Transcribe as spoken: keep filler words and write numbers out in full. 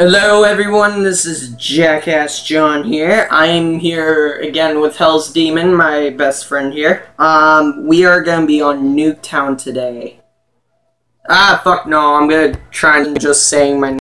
Hello everyone, this is Jackass John here. I'm here again with Hell's Demon, my best friend here. Um, we are gonna be on Nuketown today. Ah, fuck no, I'm gonna try and just saying my